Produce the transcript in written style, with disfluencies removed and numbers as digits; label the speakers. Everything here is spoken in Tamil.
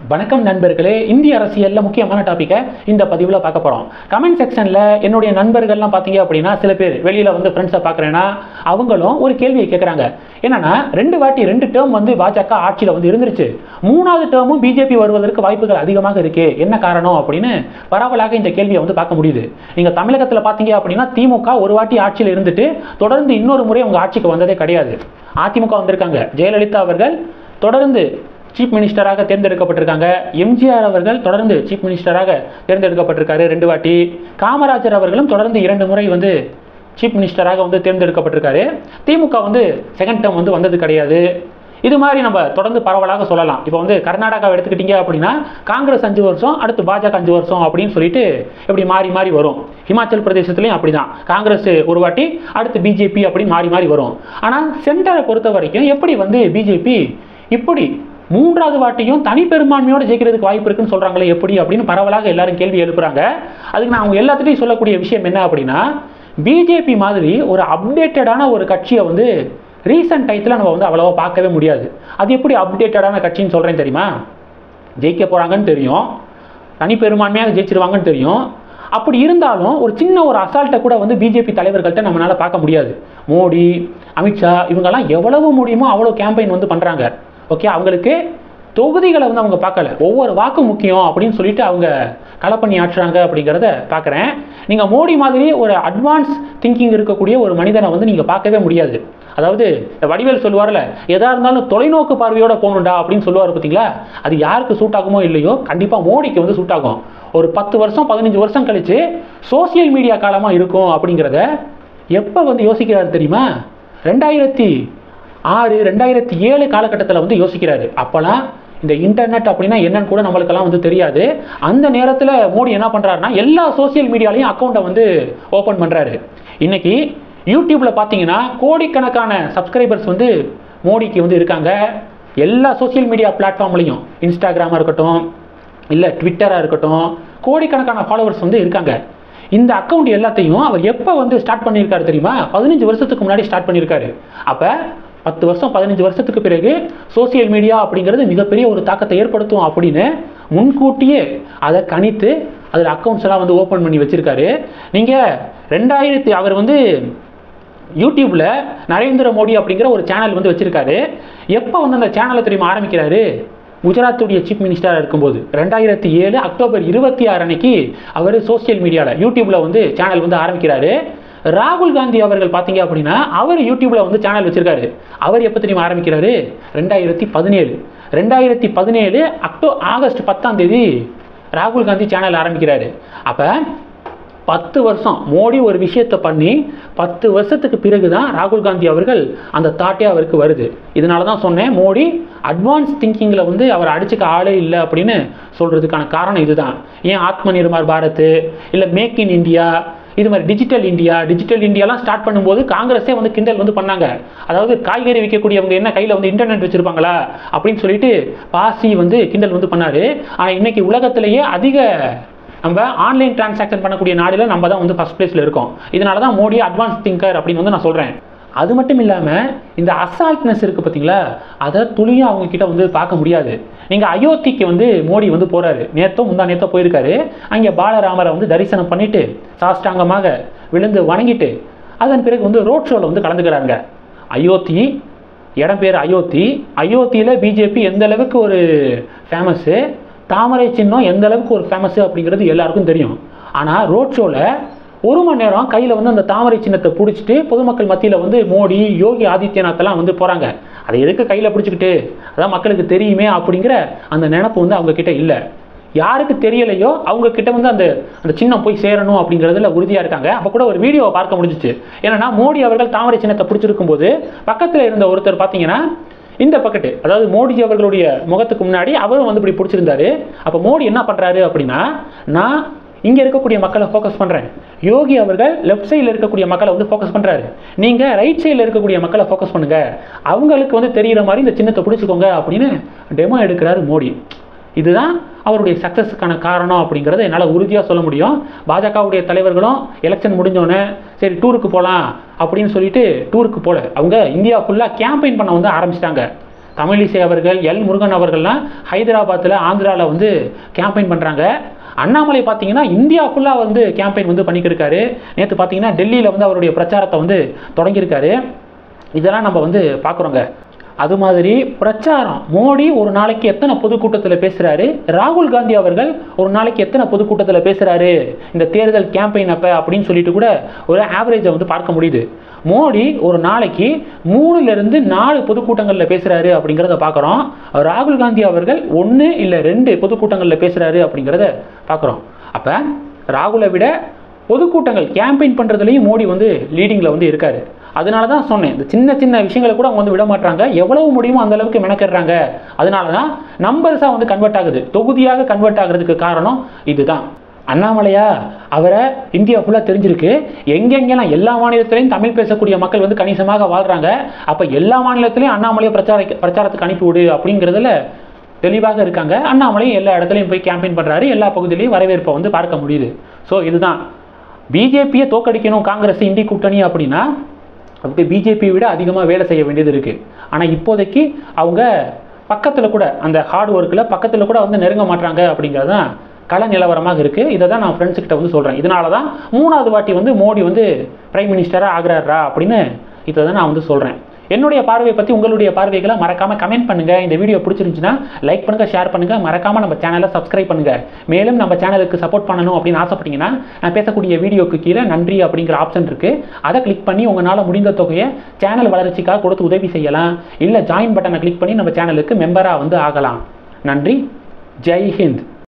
Speaker 1: வணக்கம் நண்பர்களே, இந்திய அரசியல்ல முக்கியமான டாபிக்கை இந்த பதிவில் பார்க்க போகிறோம். கமெண்ட் செக்ஷனில் என்னுடைய நண்பர்கள்லாம் பார்த்தீங்க அப்படின்னா, சில பேர் வெளியில் வந்து ஃப்ரெண்ட்ஸை பார்க்குறேன்னா அவங்களும் ஒரு கேள்வியை கேட்குறாங்க. என்னன்னா, ரெண்டு டேர்ம் வந்து பாஜக ஆட்சியில் வந்து இருந்துருச்சு, மூணாவது டேர்மும் பிஜேபி வருவதற்கு வாய்ப்புகள் அதிகமாக இருக்கு, என்ன காரணம் அப்படின்னு பரவலாக இந்த கேள்வியை வந்து பார்க்க முடியுது. நீங்கள் தமிழகத்தில் பார்த்தீங்க அப்படின்னா, திமுக ஒரு வாட்டி ஆட்சியில் இருந்துட்டு தொடர்ந்து இன்னொரு முறை அவங்க ஆட்சிக்கு வந்ததே கிடையாது. அதிமுக வந்திருக்காங்க, ஜெயலலிதா அவர்கள் தொடர்ந்து சீஃப் மினிஸ்டராக தேர்ந்தெடுக்கப்பட்டிருக்காங்க. எம்ஜிஆர் அவர்கள் தொடர்ந்து சீஃப் மினிஸ்டராக தேர்ந்தெடுக்கப்பட்டிருக்காரு 2 வாட்டி. காமராஜர் அவர்களும் தொடர்ந்து 2 முறை வந்து சீஃப் மினிஸ்டராக வந்து தேர்ந்தெடுக்கப்பட்டிருக்காரு. திமுக வந்து செகண்ட் டேர்ம் வந்து வந்தது கிடையாது. இது மாதிரி நம்ம தொடர்ந்து பரவலாக சொல்லலாம். இப்போ வந்து கர்நாடகாவை எடுத்துக்கிட்டீங்க அப்படின்னா, காங்கிரஸ் 5 வருஷம், அடுத்து பாஜக 5 வருஷம் அப்படின்னு சொல்லிட்டு இப்படி மாறி மாறி வரும். ஹிமாச்சல் பிரதேசத்துலையும் அப்படிதான், காங்கிரஸ் ஒரு வாட்டி, அடுத்து பிஜேபி அப்படின்னு மாறி மாறி வரும். ஆனால் சென்டரை பொறுத்த வரைக்கும் எப்படி வந்து பிஜேபி இப்படி 3வது வாட்டியும் தனி பெரும்பான்மையோடு ஜெயிக்கிறதுக்கு வாய்ப்பு இருக்குன்னு சொல்றாங்களே எப்படி அப்படின்னு பரவலாக எல்லாரும் கேள்வி எழுப்புறாங்க. அதுக்கு நான் அவங்க எல்லாத்துட்டையும் சொல்லக்கூடிய விஷயம் என்ன அப்படின்னா, பிஜேபி மாதிரி ஒரு அப்டேட்டடான ஒரு கட்சியை வந்து ரீசன்ட் டைத்தில் நம்ம வந்து அவ்வளோவா பார்க்கவே முடியாது. அது எப்படி அப்டேட்டடான கட்சின்னு சொல்கிறேன் தெரியுமா? ஜெயிக்க போகிறாங்கன்னு தெரியும், தனி பெரும்பான்மையாக ஜெயிச்சிருவாங்கன்னு தெரியும். அப்படி இருந்தாலும் ஒரு சின்ன ஒரு அசால்ட்டை கூட வந்து பிஜேபி தலைவர்கள்ட்ட நம்மளால பார்க்க முடியாது. மோடி, அமித்ஷா இவங்கெல்லாம் எவ்வளவு முடியுமோ அவ்வளோ கேம்பெயின் வந்து பண்ணுறாங்க. ஓகே, அவங்களுக்கு தொகுதிகளை வந்து அவங்க பார்க்கல, ஒவ்வொரு வாக்கு முக்கியம் அப்படின்னு சொல்லிட்டு அவங்க களப்பணி ஆற்றுறாங்க அப்படிங்கிறத பார்க்குறேன். நீங்கள் மோடி மாதிரி ஒரு அட்வான்ஸ் திங்கிங் இருக்கக்கூடிய ஒரு மனிதனை வந்து நீங்கள் பார்க்கவே முடியாது. அதாவது வடிவேல் சொல்லுவார்ல, எதாக இருந்தாலும் தொலைநோக்கு பார்வையோட போகணுண்டா அப்படின்னு சொல்லுவார் பார்த்தீங்களா? அது யாருக்கு சூட் ஆகுமோ இல்லையோ, கண்டிப்பாக மோடிக்கு வந்து சூட் ஆகும். ஒரு 10 வருஷம் 15 வருஷம் கழிச்சு சோசியல் மீடியா காலமாக இருக்கும் அப்படிங்கிறத எப்போ வந்து யோசிக்கிறாரு தெரியுமா? 2006 2007 காலகட்டத்தில் வந்து யோசிக்கிறாரு. அப்போலாம் இந்த இன்டர்நெட் அப்படின்னா என்னன்னு கூட நம்மளுக்கெல்லாம் வந்து தெரியாது. அந்த நேரத்தில் மோடி என்ன பண்ணுறாருன்னா, எல்லா சோசியல் மீடியாலையும் அக்கௌண்ட்டை வந்து ஓப்பன் பண்ணுறாரு. இன்னைக்கு யூடியூப்பில் பார்த்தீங்கன்னா கோடிக்கணக்கான சப்ஸ்கிரைபர்ஸ் வந்து மோடிக்கு வந்து இருக்காங்க. எல்லா சோசியல் மீடியா பிளாட்ஃபார்ம்லையும், இன்ஸ்டாகிராமாக இருக்கட்டும், இல்லை ட்விட்டராக இருக்கட்டும், கோடிக்கணக்கான ஃபாலோவர்ஸ் வந்து இருக்காங்க. இந்த அக்கௌண்ட் எல்லாத்தையும் அவர் எப்போ வந்து ஸ்டார்ட் பண்ணியிருக்காரு தெரியுமா? 15 வருஷத்துக்கு முன்னாடி ஸ்டார்ட் பண்ணியிருக்காரு. அப்போ 10 வருஷம் 15 வருஷத்துக்கு பிறகு சோசியல் மீடியா அப்படிங்கிறது மிகப்பெரிய ஒரு தாக்கத்தை ஏற்படுத்தும் அப்படின்னு முன்கூட்டியே அதை கணித்து அதில் அக்கௌண்ட்ஸ் எல்லாம் வந்து ஓப்பன் பண்ணி வச்சிருக்காரு. நீங்கள் அவர் வந்து யூடியூப்பில் நரேந்திர மோடி அப்படிங்கிற ஒரு சேனல் வந்து வச்சிருக்காரு. எப்போ வந்து அந்த சேனலை தெரியுமா ஆரம்பிக்கிறாரு? குஜராத்துடைய சீஃப் மினிஸ்டராக இருக்கும்போது 2007 அக்டோபர் 26 அன்னைக்கு அவர் சோசியல் மீடியாவில் யூடியூப்பில் வந்து சேனல் வந்து ஆரம்பிக்கிறாரு. ராகுல் காந்தி அவர்கள் பார்த்தீங்க அப்படின்னா அவர் யூடியூப்பில் வந்து சேனல் வச்சிருக்காரு. அவர் எப்போ தெரியுமா ஆரம்பிக்கிறாரு? 2017 ஆகஸ்ட் 10 ராகுல் காந்தி சேனல் ஆரம்பிக்கிறாரு. அப்போ 10 வருஷம் மோடி ஒரு விஷயத்தை பண்ணி 10 வருஷத்துக்கு பிறகு தான் ராகுல் காந்தி அவர்கள் அந்த தாட்டே அவருக்கு வருது. இதனால தான் சொன்னேன், மோடி அட்வான்ஸ் திங்கிங்கில் வந்து அவர் அடிச்சுக்க ஆளே இல்லை அப்படின்னு சொல்கிறதுக்கான காரணம் இதுதான். ஏன் ஆத்ம நிர்பார் பாரத், இல்லை மேக் இன் இந்தியா, இது மாதிரி டிஜிட்டல் இந்தியாலாம் ஸ்டார்ட் பண்ணும்போது காங்கிரஸே வந்து கிண்டல் வந்து பண்ணாங்க. அதாவது காய்கறி விற்கக்கூடியவங்க என்ன கையில் வந்து இன்டர்நெட் வச்சுருப்பாங்களா அப்படின்னு சொல்லிட்டு பாசி வந்து கிண்டல் வந்து பண்ணார். ஆனால் இன்னைக்கு உலகத்திலேயே அதிக நம்ம ஆன்லைன் டிரான்சாக்ஷன் பண்ணக்கூடிய நாடில் நம்ம தான் வந்து ஃபர்ஸ்ட் பிளேஸில் இருக்கோம். இதனால தான் மோடி அட்வான்ஸ் திங்கர் அப்படின்னு வந்து நான் சொல்கிறேன். அது மட்டும் இல்லாமல் இந்த அசால்ட்னஸ் இருக்குது பார்த்தீங்களா, அதை துளியும் அவங்கக்கிட்ட வந்து பார்க்க முடியாது. நீங்கள் அயோத்திக்கு வந்து மோடி வந்து போகிறாரு, முந்தா நேத்தோ போயிருக்காரு. அங்கே பாலராமரை வந்து தரிசனம் பண்ணிவிட்டு சாஷ்டாங்கமாக விழுந்து வணங்கிட்டு அதன் பிறகு வந்து ரோட் ஷோவில் வந்து கலந்துக்கிறாங்க. அயோத்தி இடம் பேர் அயோத்தியில் பிஜேபி எந்த அளவுக்கு ஒரு ஃபேமஸ்ஸு, தாமரை சின்னம் எந்த அளவுக்கு ஒரு ஃபேமஸ் அப்படிங்கிறது எல்லாருக்கும் தெரியும். ஆனால் ரோட் ஷோவில் 1 மணி நேரம் கையில் வந்து அந்த தாமரை சின்னத்தை பிடிச்சிட்டு பொதுமக்கள் மத்தியில் வந்து மோடி, யோகி ஆதித்யநாத்லாம் வந்து போகிறாங்க. அதை எதுக்கு கையில் பிடிச்சிக்கிட்டு, அதான் மக்களுக்கு தெரியுமே அப்படிங்கிற அந்த நினப்பு வந்து அவங்கக்கிட்ட இல்லை. யாருக்கு தெரியலையோ அவங்கக்கிட்ட வந்து அந்த சின்னம் போய் சேரணும் அப்படிங்கிறதுல உறுதியாக இருக்காங்க. அப்போ கூட ஒரு வீடியோவை பார்க்க முடிஞ்சிச்சு. ஏன்னா மோடி அவர்கள் தாமரை சின்னத்தை பிடிச்சிருக்கும் போது பக்கத்தில் இருந்த ஒருத்தர் பார்த்தீங்கன்னா இந்த பக்கெட்டு, அதாவது மோடிஜி அவர்களுடைய முகத்துக்கு முன்னாடி அவரும் வந்து இப்படி பிடிச்சிருந்தாரு. அப்போ மோடி என்ன பண்ணுறாரு அப்படின்னா, நான் இங்கே இருக்கக்கூடிய மக்களை ஃபோக்கஸ் பண்ணுறேன், யோகி அவர்கள் லெஃப்ட் சைடில் இருக்கக்கூடிய மக்களை வந்து ஃபோக்கஸ் பண்ணுறாரு, நீங்கள் ரைட் சைடில் இருக்கக்கூடிய மக்களை ஃபோக்கஸ் பண்ணுங்கள், அவங்களுக்கு வந்து தெரிகிற மாதிரி இந்த சின்னத்தை பிடிச்சிக்கோங்க அப்படின்னு டெமோ எடுக்கிறாரு மோடி. இதுதான் அவருடைய சக்ஸஸுக்கான காரணம் அப்படிங்கிறத என்னால் உறுதியாக சொல்ல முடியும். பாஜகவுடைய தலைவர்களும் எலெக்ஷன் முடிஞ்சோடனே சரி டூருக்கு போகலாம் அப்படின்னு சொல்லிட்டு டூருக்கு போகல, அவங்க இந்தியா ஃபுல்லாக கேம்பெயின் பண்ண வந்து ஆரம்பிச்சிட்டாங்க. தமிழிசை அவர்கள், எல் முருகன் அவர்கள்லாம் ஹைதராபாத்தில், ஆந்திராவில் வந்து கேம்பெயின் பண்ணுறாங்க. அண்ணாமலை பார்த்தீங்கன்னா இந்தியா ஃபுல்லாக வந்து கேம்பெயின் வந்து பண்ணிக்கிருக்காரு. நேற்று பார்த்தீங்கன்னா டெல்லியில் வந்து அவருடைய பிரச்சாரத்தை வந்து தொடங்கியிருக்காரு. இதெல்லாம் நம்ம வந்து பார்க்குறோங்க. அது மாதிரி பிரச்சாரம், மோடி ஒரு நாளைக்கு எத்தனை பொதுக்கூட்டத்தில் பேசுகிறாரு, ராகுல் காந்தி அவர்கள் ஒரு நாளைக்கு எத்தனை பொதுக்கூட்டத்தில் பேசுகிறாரு இந்த தேர்தல் கேம்பெயின் அப்போ அப்படின்னு சொல்லிட்டு கூட ஒரு ஆவரேஜை வந்து பார்க்க முடியுது. மோடி ஒரு நாளைக்கு 3லிருந்து 4 பொதுக்கூட்டங்களில் பேசுகிறாரு அப்படிங்கிறத பார்க்குறோம். ராகுல் காந்தி அவர்கள் 1 இல்லை 2 பொதுக்கூட்டங்களில் பேசுகிறாரு அப்படிங்கிறத பார்க்குறோம். அப்போ ராகுலை விட பொதுக்கூட்டங்கள் கேம்பெயின் பண்ணுறதுலையும் மோடி வந்து லீடிங்கில் வந்து இருக்கார். அதனால தான் சொன்னேன், இந்த சின்ன சின்ன விஷயங்களை கூட அவங்க வந்து விட மாட்டாங்க, எவ்வளவு முடியுமோ அந்த அளவுக்கு மெனக்கிடுறாங்க. அதனால தான் நம்பர்ஸாக வந்து கன்வெர்ட் ஆகுது, தொகுதியாக கன்வெர்ட் ஆகுறதுக்கு காரணம் இதுதான். அண்ணாமலையா அவரை இந்தியா ஃபுல்லாக தெரிஞ்சிருக்கு. எங்கெங்கெல்லாம் எல்லா மாநிலத்திலையும் தமிழ் பேசக்கூடிய மக்கள் வந்து கணிசமாக வாழ்கிறாங்க. அப்போ எல்லா மாநிலத்திலையும் அண்ணாமலையை பிரச்சாரத்துக்கு அனுப்பிவிடு அப்படிங்கிறதுல தெளிவாக இருக்காங்க. அண்ணாமலையும் எல்லா இடத்துலையும் போய் கேம்பெயின் பண்ணுறாரு, எல்லா பகுதியிலையும் வரவேற்பை வந்து பார்க்க முடியுது. ஸோ இதுதான் பிஜேபியை தோக்கடிக்கணும் காங்கிரஸ் இந்தி கூட்டணி அப்படின்னா அப்படி பிஜேபியை விட அதிகமாக வேலை செய்ய வேண்டியது இருக்குது. ஆனால் இப்போதைக்கு அவங்க பக்கத்தில் கூட அந்த ஹார்ட் ஒர்க்கில் பக்கத்தில் கூட வந்து நெருங்க மாட்டாங்க அப்படிங்கிறது தான் கள நிலவரமாக இருக்குது. இதை தான் நான் ஃப்ரெண்ட்ஸுக்கிட்ட வந்து சொல்கிறேன். இதனால தான் 3வது வாட்டி வந்து மோடி வந்து பிரைம் மினிஸ்டராக ஆகிறாரா அப்படின்னு இதை தான் நான் வந்து சொல்கிறேன். என்னுடைய பார்வையை பற்றி உங்களுடைய பார்வைகளை மறக்காமல் கமெண்ட் பண்ணுங்கள். இந்த வீடியோ பிடிச்சிருந்துச்சுன்னா லைக் பண்ணுங்கள், ஷேர் பண்ணுங்கள், மறக்காமல் நம்ம சேனலை சப்ஸ்கிரைப் பண்ணுங்கள். மேலும் நம்ம சேனலுக்கு சப்போர்ட் பண்ணணும் அப்படின்னு ஆசைப்பட்டீங்கன்னா நான் பேசக்கூடிய வீடியோக்கு கீழே நன்றி அப்படிங்கிற ஆப்ஷன் இருக்குது. அதை கிளிக் பண்ணி உங்களால் முடிந்த தொகையை சேனல் வளர்ச்சிக்காக கொடுத்து உதவி செய்யலாம். இல்லை ஜாயின் பட்டனை கிளிக் பண்ணி நம்ம சேனலுக்கு மெம்பராக வந்து ஆகலாம். நன்றி. ஜெய் ஹிந்த்.